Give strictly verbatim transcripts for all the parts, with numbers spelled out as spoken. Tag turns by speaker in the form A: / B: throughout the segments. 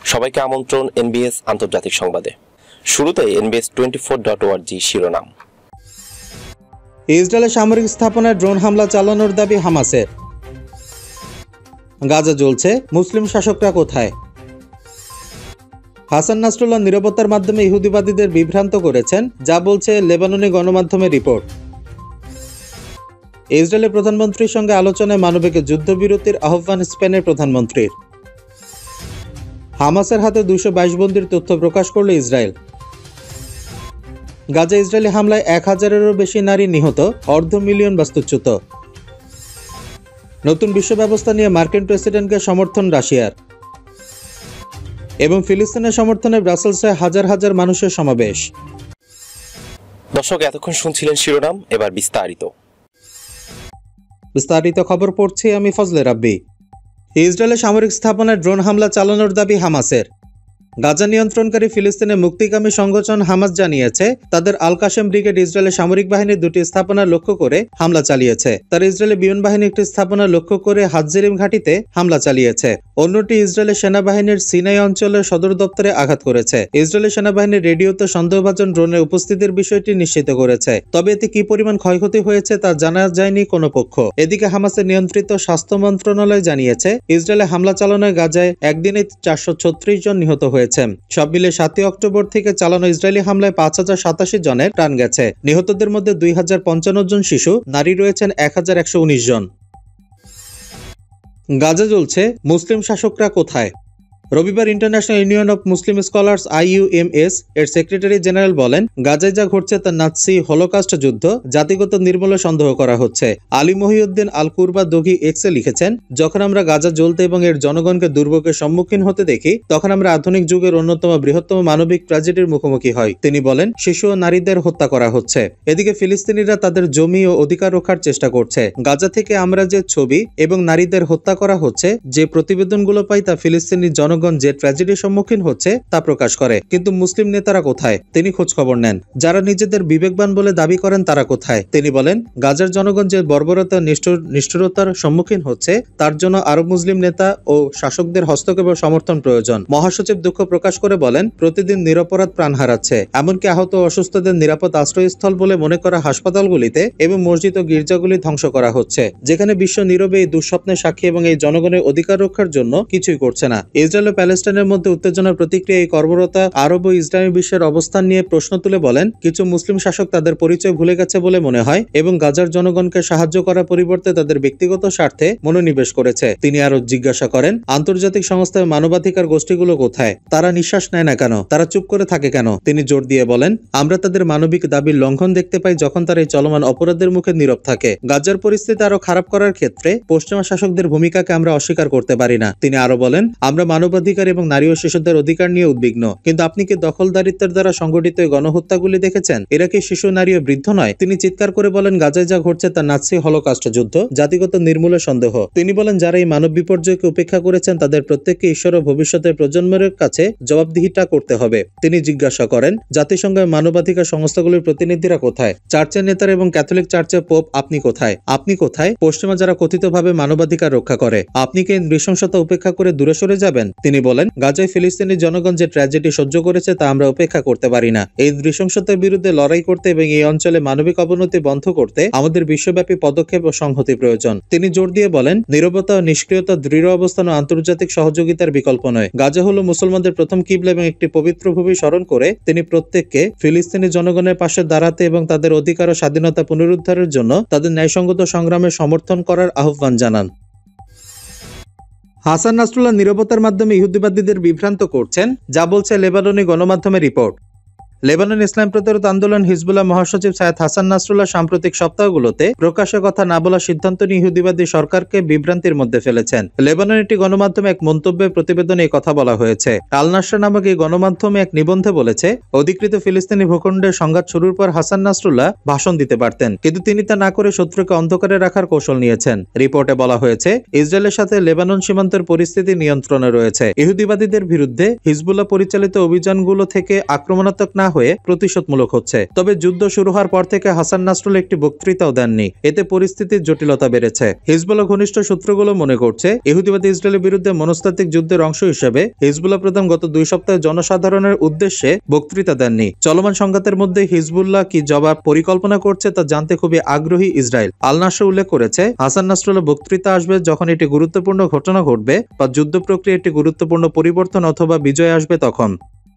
A: সবাইকে আমন্ত্রণ এনবিএস আন্তর্জাতিক সংবাদে। শুরুতেই NBS twenty four dot org শিরোনাম।
B: ইসরায়েলের সামরিক স্থাপনায় ড্রোন হামলা চালানোর দাবি হামাসের। গাজা জ্বলছে, মুসলিম শাসকরা কোথায়? হাসান নাসরুল্লাহ নিরাপত্তার মাধ্যমে ইহুদিবাদীদের বিভ্রান্ত করেছেন, যা বলছে লেবাননি গণমাধ্যমের রিপোর্ট। ইসরায়েলের প্রধানমন্ত্রীর সঙ্গে আলোচনায় মানবিক যুদ্ধবিরতির আহ্বান স্পেনের প্রধানমন্ত্রীর। হামাসের হাতে দুইশো বাইশ বন্দির তথ্য প্রকাশ করল ইসরায়েল। গাজা ইসরায়েলি হামলায় এক হাজারেরও বেশি নারী নিহত, অর্ধ মিলিয়ন বাস্তুচ্যুত। নতুন বিশ্ব ব্যবস্থা নিয়ে মার্কিন প্রেসিডেন্টকে সমর্থন রাশিয়ার। এবং ফিলিস্তিনের সমর্থনে ব্রাসেলসে হাজার হাজার মানুষের সমাবেশ।
A: দর্শক, এতক্ষণ শুনছিলেন শিরোনাম, এবার বিস্তারিত
B: বিস্তারিত খবর পড়ছি আমি ফজলে রাব্বি। ইসরায়েলের সামরিক স্থাপনায় ড্রোন হামলা চালানোর দাবি হামাসের। গাজা নিয়ন্ত্রণকারী ফিলিস্তিনের মুক্তিকামী সংগঠন হামাস জানিয়েছে, তাদের আল কাশেম ব্রিগেড ইসরায়েলের সামরিক বাহিনীর দুটি স্থাপনা লক্ষ্য করে হামলা চালিয়েছে। তার ইসরায়েলের বিমান বাহিনী একটি স্থাপনা লক্ষ্য করে হাতজেরিম ঘাঁটিতে হামলা চালিয়েছে। অন্যটি ইসরায়েলের সেনাবাহিনীর সিনাই অঞ্চলের সদর দপ্তরে আঘাত করেছে। ইসরায়েলের সেনাবাহিনীর রেডিওতে সন্দেহভাজন ড্রোনের উপস্থিতির বিষয়টি নিশ্চিত করেছে, তবে এতে কি পরিমাণ ক্ষয়ক্ষতি হয়েছে তা জানা যায়নি কোনো পক্ষ। এদিকে হামাসের নিয়ন্ত্রিত স্বাস্থ্য মন্ত্রণালয় জানিয়েছে, ইসরায়েলে হামলা চালানোয় গাজায় একদিনে চারশো ছত্রিশ জন নিহত হয়েছে। সব মিলে সাতই অক্টোবর থেকে চালানো ইসরায়েলি হামলায় পাঁচ হাজার সাতাশি জনের প্রাণ গেছে। নিহতদের মধ্যে দুই হাজার পঞ্চান্ন জন শিশু, নারী রয়েছেন এক হাজার একশো উনিশ জন। গাজা জ্বলছে, মুসলিম শাসকরা কোথায়? রবিবার international union of Muslim scholars IUMS এর সেক্রেটারি জেনারেল বলেন, গাজায় যা ঘটছে তা নাৎসি হলোকাস্ট যুদ্ধ, জাতিগত নির্মূলে সন্দেহ করা হচ্ছে। আলী মহিউদ্দিন আল কুরবা দগি এক্সে লিখেছেন, যখন আমরা গাজা জ্বলতে এবং এর জনগণকে দুর্ভোগের সম্মুখীন হতে দেখি, তখন আমরা আধুনিক যুগের অন্যতম বৃহত্তম মানবিক ট্র্যাজেডির মুখোমুখি হই। তিনি বলেন, শিশু ও নারীদের হত্যা করা হচ্ছে। এদিকে ফিলিস্তিনিরা তাদের জমি ও অধিকার রক্ষার চেষ্টা করছে। গাজা থেকে আমরা যে ছবি এবং নারীদের হত্যা করা হচ্ছে, যে প্রতিবেদনগুলো পাই, তা ফিলিস্তিনি জন জনগণ যে ট্র্যাজেডির সম্মুখীন হচ্ছে তা প্রকাশ করে। কিন্তু মুসলিম নেতারা কোথায়? তিনি খোঁজ খবর নেন। যারা নিজেদের বিবেকবান বলে দাবি করেন তারা কোথায়? তিনি বলেন, গাজার জনগণ যে বর্বরতা নিষ্ঠুরতার সম্মুখীন হচ্ছে, তার জন্য আরব মুসলিম নেতা ও শাসকদের হস্তক্ষেপ ও সমর্থন প্রয়োজন। মহাসচিব দুঃখ প্রকাশ করে বলেন, প্রতিদিন নিরপরাধ প্রাণ হারাচ্ছে। এমনকি আহত ও অসুস্থদের নিরাপদ আশ্রয়স্থল বলে মনে করা হাসপাতালগুলিতে এবং মসজিদ ও গির্জাগুলি ধ্বংস করা হচ্ছে, যেখানে বিশ্ব নীরবে এই দুঃস্বপ্নের সাক্ষী এবং এই জনগণের অধিকার রক্ষার জন্য কিছুই করছে না। ইসরায়েল ও প্যালেস্টাইনের মধ্যে উত্তেজনার প্রতিক্রিয়া এই কর্মরতা আরব ও ইসলামী বিশ্বের অবস্থান নিয়ে প্রশ্ন তুলে বলেন, কিছু মুসলিম শাসক তাদের পরিচয় ভুলে গেছে বলে মনে হয় এবং গাজার জনগণকে সাহায্য করার পরিবর্তে তাদের ব্যক্তিগত স্বার্থে মনোনিবেশ করেছে। তিনি আরো জিজ্ঞাসা করেন, আন্তর্জাতিক সংস্থায় মানবাধিকার গোষ্ঠীগুলো কোথায়? তারা নিঃশ্বাস নেয় না কেন? তারা চুপ করে থাকে কেন? তিনি জোর দিয়ে বলেন, আমরা তাদের মানবিক দাবির লঙ্ঘন দেখতে পাই যখন তারা এই চলমান অপরাধের মুখে নীরব থাকে। গাজার পরিস্থিতি আরো খারাপ করার ক্ষেত্রে পশ্চিমা শাসকদের ভূমিকাকে আমরা অস্বীকার করতে পারি না। তিনি আরো বলেন, আমরা মানবাধিকার এবং নারী ও শিশুদের অধিকার নিয়ে উদ্বিগ্ন, কিন্তু আপনি কি দখলদারিত্বের দ্বারা সংগঠিত গণহত্যাগুলি দেখেছেন? এরা কি শিশু, নারী ও বৃদ্ধ নয়? তিনি চিৎকার করে বলেন, গাজায় যা ঘটছে তা নাৎসি হলোকাস্ট যুদ্ধ, জাতিগত নির্মূলের সন্দেহ। তিনি বলেন, যারা এই মানব বিপর্যয়কে উপেক্ষা করেছেন তাদের প্রত্যেককে ঈশ্বর ও ভবিষ্যতের প্রজন্মের কাছে জবাবদিহিতা করতে হবে। তিনি জিজ্ঞাসা করেন, জাতিসংঘের মানবাধিকার সংস্থাগুলির প্রতিনিধিরা কোথায়? চার্চের নেতারা এবং ক্যাথলিক চার্চের পোপ আপনি কোথায়? আপনি কোথায়? পশ্চিমা যারা কথিতভাবে মানবাধিকার রক্ষা করে, আপনি কি নৃশংসতা উপেক্ষা করে দূরে সরে যাবেন? তিনি বলেন, গাজায় ফিলিস্তিনি জনগণ যে ট্র্যাজেডি সহ্য করেছে তা আমরা উপেক্ষা করতে পারি না। এই নৃশংসতার বিরুদ্ধে লড়াই করতে এবং এই অঞ্চলে মানবিক অবনতি বন্ধ করতে আমাদের বিশ্বব্যাপী পদক্ষেপ ও সংহতি প্রয়োজন। তিনি জোর দিয়ে বলেন, নীরবতা ও নিষ্ক্রিয়তা, দৃঢ় অবস্থান ও আন্তর্জাতিক সহযোগিতার বিকল্প নয়। গাজা হলো মুসলমানদের প্রথম কিবলা এবং একটি পবিত্র ভূমি স্মরণ করে তিনি প্রত্যেককে ফিলিস্তিনি জনগণের পাশে দাঁড়াতে এবং তাদের অধিকার ও স্বাধীনতা পুনরুদ্ধারের জন্য তাদের ন্যায়সঙ্গত সংগ্রামে সমর্থন করার আহ্বান জানান। হাসান নাসরুল্লাহ নীরবতার মাধ্যমে ইহুদিবাদীদের বিভ্রান্ত করছেন, যা বলছে লেবাননি গণমাধ্যমের রিপোর্ট। লেবানন ইসলাম প্রতিরোধ আন্দোলন হিজবুল্লাহ মহাসচিব সাইয়েদ হাসান নাসরুল্লাহ সাম্প্রতিক সপ্তাহগুলোতে প্রকাশ্যে কথা না বলার সিদ্ধান্ত নিয়ে ইহুদিবাদী সরকারকে বিভ্রান্তির মধ্যে ফেলেছেন। লেবানন একটি গণমাধ্যমে এক মন্তব্যের প্রতিবেদনে এই কথা বলা হয়েছে। আল নাসর নামক এই গণমাধ্যমে এক নিবন্ধে বলেছে, অধিকৃত ফিলিস্তিনি ভূখণ্ডের সংঘাত শুরুর পর হাসান নাসরুল্লাহ ভাষণ দিতে পারতেন, কিন্তু তিনি তা না করে শত্রুকে অন্ধকারে রাখার কৌশল নিয়েছেন। রিপোর্টে বলা হয়েছে, ইসরায়েলের সাথে লেবানন সীমান্তের পরিস্থিতি নিয়ন্ত্রণে রয়েছে। ইহুদিবাদীদের বিরুদ্ধে হিজবুল্লাহ পরিচালিত অভিযানগুলো থেকে আক্রমণাত্মক না হয়ে প্রতিশোধমূলক হচ্ছে। তবে যুদ্ধ শুরু হওয়ার পর থেকে হাসান নাসরুল্লাহ একটি বক্তৃতাও দেননি। এতে পরিস্থিতির জটিলতা বেড়েছে। হিজবুল্লাহ ঘনিষ্ঠ সূত্রগুলো মনে করছে ইহুদিবাদী ইসরায়েলের বিরুদ্ধে মনস্তাত্ত্বিক যুদ্ধের অংশ হিসেবে হিজবুল্লাহ প্রধান গত দুই সপ্তাহে জনসাধারণের উদ্দেশ্যে বক্তৃতা দেননি। চলমান সংঘাতের মধ্যে হিজবুল্লাহ কি জবাব পরিকল্পনা করছে তা জানতে খুবই আগ্রহী ইসরায়েল। আল নাসর উল্লেখ করেছে, হাসান নাসরুল্লাহ বক্তৃতা আসবে যখন এটি গুরুত্বপূর্ণ ঘটনা ঘটবে বা যুদ্ধ প্রক্রিয়া একটি গুরুত্বপূর্ণ পরিবর্তন অথবা বিজয় আসবে তখন।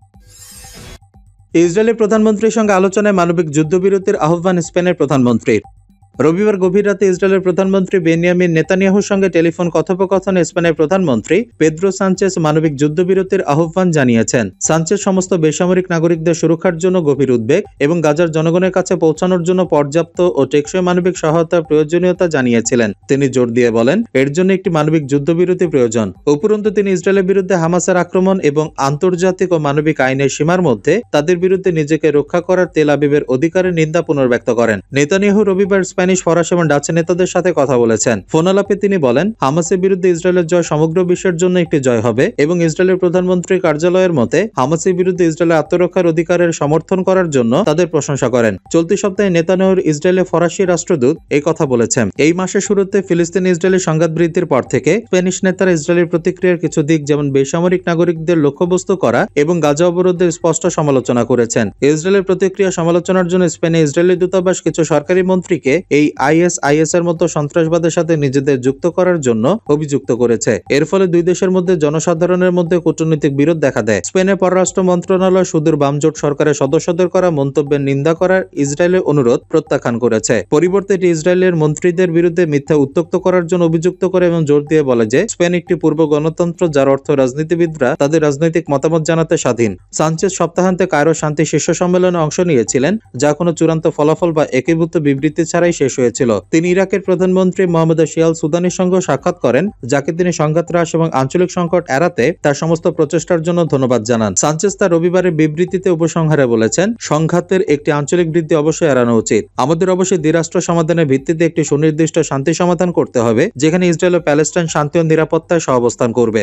B: ইসরায়েলের প্রধানমন্ত্রীর সঙ্গে আলোচনায় মানবিক যুদ্ধবিরতির আহ্বান স্পেনের প্রধানমন্ত্রীর। রবিবার গভীর রাতে ইসরায়েলের প্রধানমন্ত্রী বেনিয়ামিন নেতানিয়াহুর সঙ্গে টেলিফোন কথোপকথনে স্পেনের প্রধানমন্ত্রী পেদ্রো সানচেজ মানবিক যুদ্ধবিরতির আহ্বান জানিয়েছেন। সানচেজ সমস্ত বেসামরিক নাগরিকদের সুরক্ষার জন্য গভীর উদ্বেগ এবং গাজার জনগণের কাছে পৌঁছানোর জন্য পর্যাপ্ত ও টেকসই মানবিক সহায়তার প্রয়োজনীয়তা জানিয়েছিলেন। তিনি জোর দিয়ে বলেন, এর জন্য একটি মানবিক যুদ্ধবিরতি প্রয়োজন। উপরন্তু তিনি ইসরায়েলের বিরুদ্ধে হামাসের আক্রমণ এবং আন্তর্জাতিক ও মানবিক আইনের সীমার মধ্যে তাদের বিরুদ্ধে নিজেকে রক্ষা করার তেল আবিবের অধিকারের নিন্দা পুনর্ব্যক্ত করেন। নেতানিয়াহু রবিবার স্পেনিশ, ফরাসি এবং ডাচ নেতাদের সাথে কথা বলেছেন। ফোনালাপে তিনি বলেন, হামাসের বিরুদ্ধে ইসরায়েলের জয় সমগ্র বিশ্বের জন্য একটি জয় হবে এবং ইসরায়েলের প্রধানমন্ত্রীর কার্যালয়ের মতে হামাসের বিরুদ্ধে ইসরায়েলের আত্মরক্ষার অধিকারের সমর্থন করার জন্য তাদের প্রশংসা করেন। চলতি সপ্তাহে নেতানিয়াহুর ইসরায়েলের ফরাসি রাষ্ট্রদূত এই কথা বলেছেন। এই মাসের শুরুতে ফিলিস্তিন ইসরায়েলি সংঘাত বৃদ্ধির পর থেকে স্প্যানিশ নেতারা ইসরায়েলের প্রতিক্রিয়ার কিছু দিক, যেমন বেসামরিক নাগরিকদের লক্ষ্যবস্তু করা এবং গাজা অবরোধের স্পষ্ট সমালোচনা করেছেন। ইসরায়েলের প্রতিক্রিয়া সমালোচনার জন্য স্পেনে ইসরায়েলি দূতাবাস কিছু সরকারি মন্ত্রীকে এই আইএসআইএস এর মতো সন্ত্রাসবাদের সাথে নিজেদের যুক্ত করার জন্য অভিযুক্ত করেছে। এর ফলে দুই দেশের মধ্যে জনসাধারণের মধ্যে কূটনৈতিক বিরোধ দেখা দেয়। স্পেনের পররাষ্ট্র মন্ত্রণালয় সুদূর বামজোট সরকারের সদস্যদের করা মন্তব্যের নিন্দা করার ইসরায়েলের অনুরোধ প্রত্যাখ্যান করেছে। পরিবর্তে এটি ইসরায়েলের মন্ত্রীদের বিরুদ্ধে মিথ্যা উত্তক্ত করার জন্য অভিযুক্ত করে এবং জোর দিয়ে বলে যে স্পেন একটি পূর্ব গণতন্ত্র যার অর্থ রাজনীতিবিদরা তাদের রাজনৈতিক মতামত জানাতে স্বাধীন। সানচেজ সপ্তাহান্তে কায়রো শান্তি শীর্ষ সম্মেলনে অংশ নিয়েছিলেন, যা কোনো চূড়ান্ত ফলাফল বা একীভূত বিবৃতি ছাড়াই শেষ হয়েছিল। তিনি ইরাকের প্রধানমন্ত্রী মোহাম্মদ শিয়াল সুদানির সঙ্গে সাক্ষাৎ করেন, যাকে তিনি সংঘাত হ্রাস এবং আঞ্চলিক সংকট এড়াতে তার সমস্ত প্রচেষ্টার জন্য ধন্যবাদ জানান। সানচেজ তার রবিবারের বিবৃতিতে উপসংহারে বলেছেন, সংঘাতের একটি আঞ্চলিক বৃদ্ধি অবশ্যই এড়ানো উচিত। আমাদের অবশ্যই দ্বিরাষ্ট্র সমাধানের ভিত্তিতে একটি সুনির্দিষ্ট শান্তি সমাধান করতে হবে, যেখানে ইসরায়েল ও প্যালেস্টাইন শান্তি ও নিরাপত্তায় সহাবস্থান করবে।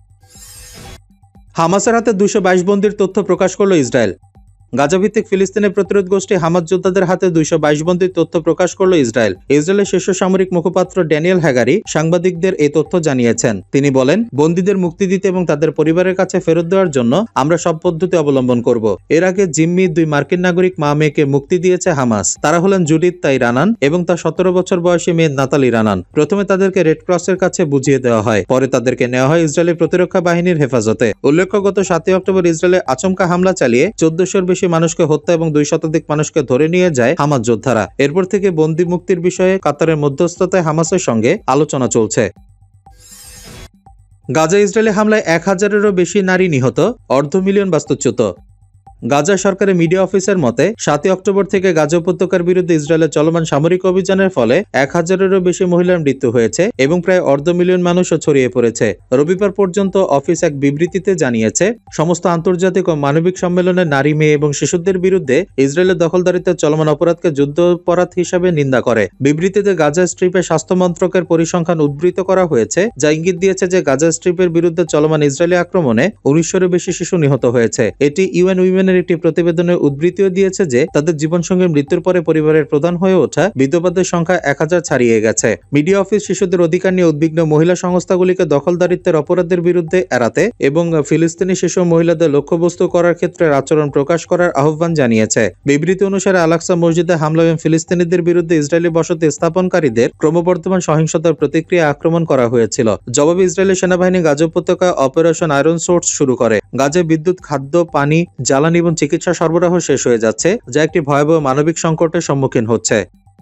B: হামাসের হাতে দুইশো বাইশ বন্দীর তথ্য প্রকাশ করল ইসরায়েল। গাজাভিত্তিক ফিলিস্তিনের প্রতিরোধ গোষ্ঠী হামাস যোদ্ধাদের হাতে দুইশো বাইশ বন্দির তথ্য প্রকাশ করল ইসরায়েল। ইসরায়েলের শীর্ষ সামরিক মুখপাত্র ড্যানিয়েল হ্যাগারি সাংবাদিকদের এই তথ্য জানিয়েছেন। তিনি বলেন, বন্দীদের মুক্তি দিতে এবং তাদের পরিবারের কাছে ফেরত দেওয়ার জন্য আমরা সব পদ্ধতি অবলম্বন করব। এর আগে জিম্মি দুই মার্কিন নাগরিক মা মেয়েকে মুক্তি দিয়েছে হামাস। তারা হলেন জুডিথ তাই রানান এবং তার সতেরো বছর বয়সী মেয়ে নাতালি রানান। প্রথমে তাদেরকে রেড ক্রসের কাছে বুঝিয়ে দেওয়া হয়, পরে তাদেরকে নেওয়া হয় ইসরায়েলের প্রতিরক্ষা বাহিনীর হেফাজতে। উল্লেখ্য, গত সাতই অক্টোবর ইসরায়েলে আচমকা হামলা চালিয়ে চোদ্দশোর বেশি মানুষকে হত্যা এবং দুই শতাধিক মানুষকে ধরে নিয়ে যায় হামাস যোদ্ধারা। এরপর থেকে বন্দী মুক্তির বিষয়ে কাতারের মধ্যস্থতায় হামাসের সঙ্গে আলোচনা চলছে। গাজা ইসরায়েলি হামলায় এক হাজারেরও বেশি নারী নিহত, অর্ধ মিলিয়ন বাস্তুচ্যুত। গাজা সরকারের মিডিয়া অফিসের মতে সাতই অক্টোবর থেকে গাজা উপত্যকার বিরুদ্ধে ইসরায়েলের চলমান সামরিক অভিযানের ফলে এক হাজারেরও বেশি মহিলার মৃত্যু হয়েছে এবং প্রায় অর্ধ মিলিয়ন মানুষও ছড়িয়ে পড়েছে। রবিবার পর্যন্ত অফিস এক বিবৃতিতে জানিয়েছে, সমস্ত আন্তর্জাতিক ও মানবিক সম্মেলনে নারী, মেয়ে এবং শিশুদের বিরুদ্ধে ইসরায়েলের দখলদারিত্বের চলমান অপরাধকে যুদ্ধ অপরাধ হিসাবে নিন্দা করে। বিবৃতিতে গাজা স্ট্রিপে স্বাস্থ্য মন্ত্রকের পরিসংখ্যান উদ্ধৃত করা হয়েছে, যা ইঙ্গিত দিয়েছে যে গাজা স্ট্রিপের বিরুদ্ধে চলমান ইসরায়েলি আক্রমণে উনিশশোরও বেশি শিশু নিহত হয়েছে। এটি ইউএন উইমেনের একটি প্রতিবেদনের উদ্ধৃতিও দিয়েছে যে তাদের জীবনসঙ্গীর মৃত্যুর পরে পরিবারের প্রধান হয়ে ওঠা বিধবাদের সংখ্যা এক হাজার ছাড়িয়ে গেছে। মিডিয়া অফিস শিশুদের অধিকার নিয়ে উদ্বিগ্ন মহিলা সংস্থাগুলিকে দখলদারিত্বের অপরাধের বিরুদ্ধে এড়াতে এবং ফিলিস্তিনি শিশু মহিলাদের লক্ষ্যবস্তু করার ক্ষেত্রে আচরণ প্রকাশ করার আহ্বান জানিয়েছে। বিবৃতি অনুসারে আল-আকসা মসজিদে হামলা এবং ফিলিস্তিনিদের বিরুদ্ধে ইসরায়েলি বসতি স্থাপনকারীদের ক্রমবর্ধমান সহিংসতার প্রতিক্রিয়া আক্রমণ করা হয়েছিল। জবাবে ইসরায়েলি সেনাবাহিনী গাজা উপত্যকা অপারেশন আয়রন সোর্স শুরু করে। গাজায় বিদ্যুৎ, খাদ্য, পানি, জ্বালানি এবং চিকিৎসা সরবরাহ শেষ হয়ে যাচ্ছে, যা একটি ভয়াবহ মানবিক সংকটের সম্মুখীন হচ্ছে।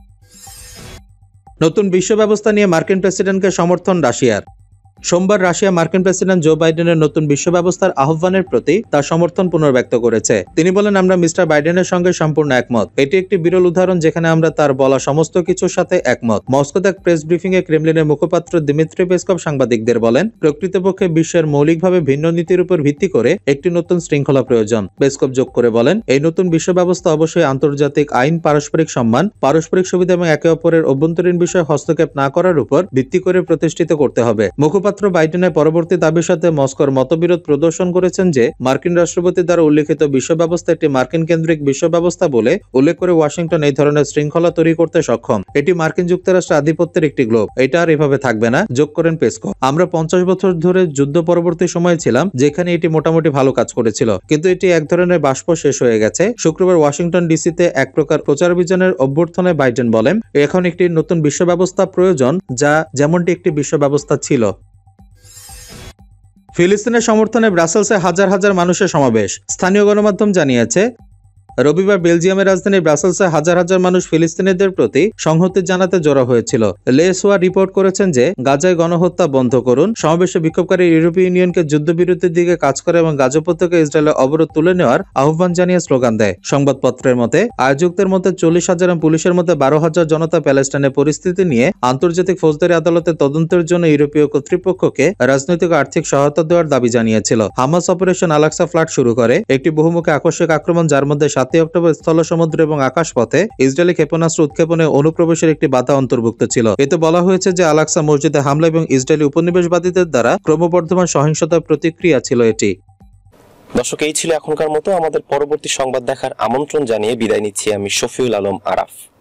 B: নতুন বিশ্ব ব্যবস্থা নিয়ে মার্কিন প্রেসিডেন্টকে সমর্থন রাশিয়ার। সোমবার রাশিয়া মার্কিন প্রেসিডেন্ট জো বাইডেনের নতুন বিশ্ব ব্যবস্থার আহ্বানের প্রতি তার সমর্থন পুনর্ব্যক্ত করেছে। তিনি বলেন, আমরা মিস্টার বাইডেনের সঙ্গে সম্পূর্ণ একমত। এটি একটি বিরল উদাহরণ যেখানে আমরা তার বলা সমস্ত কিছুর সাথে একমত। মস্কোতে এক প্রেস ব্রিফিং এ ক্রেমলিনের মুখপাত্র দিমিত্রি পেসকভ সাংবাদিকদের বলেন, প্রকৃতপক্ষে বিশ্বের মৌলিকভাবে ভিন্ন নীতির উপর ভিত্তি করে একটি নতুন শৃঙ্খলা প্রয়োজন। পেসকভ যোগ করে বলেন, এই নতুন বিশ্ব ব্যবস্থা অবশ্যই আন্তর্জাতিক আইন, পারস্পরিক সম্মান, পারস্পরিক সুবিধা এবং একে অপরের অভ্যন্তরীণ বিষয়ে হস্তক্ষেপ না করার উপর ভিত্তি করে প্রতিষ্ঠিত করতে হবে। মুখপাত্র মুখপাত্র বাইডেনের পরবর্তী দাবির সাথে মস্কোর মতবিরোধ প্রদর্শন করেছেন যে মার্কিন রাষ্ট্রপতি দ্বারা উল্লেখিত বিশ্ব ব্যবস্থা একটি মার্কিন কেন্দ্রিক বিশ্ব ব্যবস্থা বলে উল্লেখ করে ওয়াশিংটন এই ধরনের শৃঙ্খলা তৈরি করতে সক্ষম। এটি মার্কিন যুক্তরাষ্ট্রের আধিপত্যের একটি গ্লোব, এটা আর এভাবে থাকবে না, যোগ করেন পেসকো। আমরা পঞ্চাশ বছর ধরে যুদ্ধ পরবর্তী সময় ছিলাম যেখানে এটি মোটামুটি ভালো কাজ করেছিল, কিন্তু এটি এক ধরনের বাষ্প শেষ হয়ে গেছে। শুক্রবার ওয়াশিংটন ডিসিতে এক প্রকার প্রচারাভিযানের অভ্যর্থনায় বাইডেন বলেন, এখন একটি নতুন বিশ্ব ব্যবস্থা প্রয়োজন যা যেমনটি একটি বিশ্ব ব্যবস্থা ছিল। ফিলিস্তিনের সমর্থনে ব্রাসেলসে হাজার হাজার মানুষের সমাবেশ, স্থানীয় গণমাধ্যম জানিয়েছে। রবিবার বেলজিয়ামের রাজধানী ব্রাসেলসে হাজার হাজার মানুষ ফিলিস্তিনিদের প্রতি সংহতি জানাতে জড়ো হয়েছিল। লেসোয়া রিপোর্ট করেছেন যে গাজায় গণহত্যা বন্ধ করুন। সমাবেশে বিক্ষোভকারী ইউরোপীয় ইউনিয়নকে যুদ্ধবিরতির দিকে কাজ করে এবং গাজা উপত্যকা ইসরায়েলের অবরোধ তুলে নেওয়ার আহ্বান জানিয়ে স্লোগান দেয়। সংবাদপত্রের মতে আয়োজকদের মধ্যে চল্লিশ হাজার এবং পুলিশের মধ্যে বারো হাজার জনতা প্যালেস্টাইনের পরিস্থিতি নিয়ে আন্তর্জাতিক ফৌজদারি আদালতে তদন্তের জন্য ইউরোপীয় কর্তৃপক্ষকে রাজনৈতিক ও আর্থিক সহায়তা দেওয়ার দাবি জানিয়েছিল। হামাস অপারেশন আলাক্সা ফ্লাড শুরু করে, একটি বহুমুখী আকস্মিক আক্রমণ যার মধ্যে সাতই অক্টোবর স্থল, সমুদ্র এবং আকাশপথে ইসরায়েলি ক্ষেপণাস্ত্র উৎক্ষেপণে অনুপ্রবেশের একটি বাধা অন্তর্ভুক্ত ছিল। এতে বলা হয়েছে যে আলাক্সা মসজিদে হামলা এবং ইসরায়েলি উপনিবেশবাদীদের দ্বারা ক্রমবর্ধমান সহিংসতার প্রতিক্রিয়া ছিল এটি।
A: দর্শক, এই ছিল এখনকার মতো। আমাদের পরবর্তী সংবাদ দেখার আমন্ত্রণ জানিয়ে বিদায় নিচ্ছি আমি শফিউল আলম আরাফ।